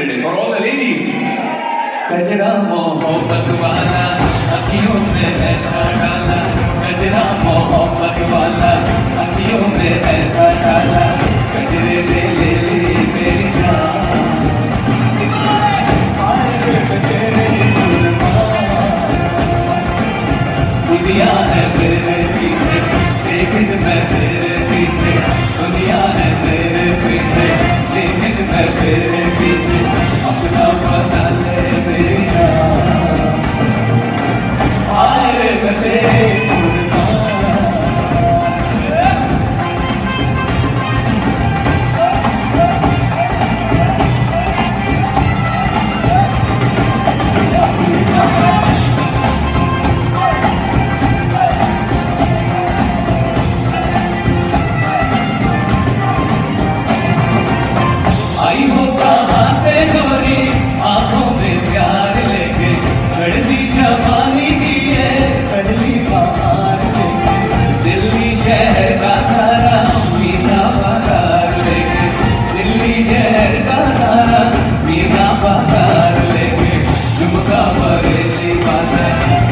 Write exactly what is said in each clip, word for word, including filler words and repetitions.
Saturday for all the ladies. Kajra mohabbat wala, akhiyon mein aisa डाला. Kajra mohabbat wala, akhiyon mein aisa डाला. Kajre de le le meri jaan. आए तेरे दुनिया है मेरे पीछे, लेकिन मैं तेरे पीछे. दुनिया है मेरे पीछे, लेकिन मैं तेरे पीछे. अपना बता ले मेरी जान. आए तेरे आई हो कहाँ से गोरी, आंखों में प्यार लेके. चढ़ती जवानी की है पहली बार लेके. दिल्ली शहर का सारा मीना बाजार लेके. दिल्ली शहर का सारा मीना बाजार लेके. झुमका बरेली वाला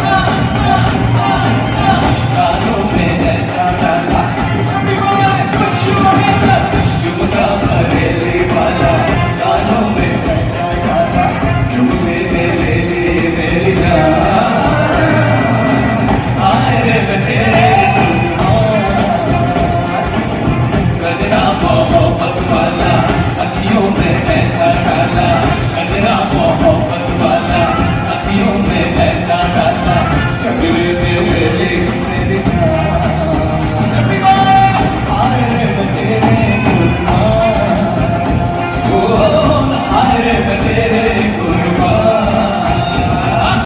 कानों में ऐसा डाला. झुमका बरेली वाला कानों में ऐसा डाला. झुमके दे ले ले मेरी जान. आए रे तेरे कजरा मोहब्बत वाला, अखियों में ऐसा डाला. कजरा मोहब्बत वाला, अखियों में ऐसा डाला. कजरे दे ले ले मेरी जान. आए रे तेरे